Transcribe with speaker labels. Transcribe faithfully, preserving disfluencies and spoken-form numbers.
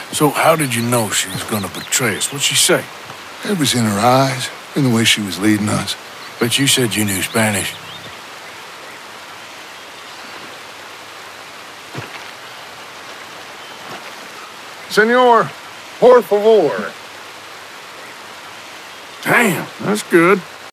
Speaker 1: So how did you know she was gonna betray us? What'd she say?
Speaker 2: It was in her eyes, in the way she was leading us.
Speaker 1: But you said you knew Spanish.
Speaker 3: Señor, por favor.
Speaker 1: Damn, that's good.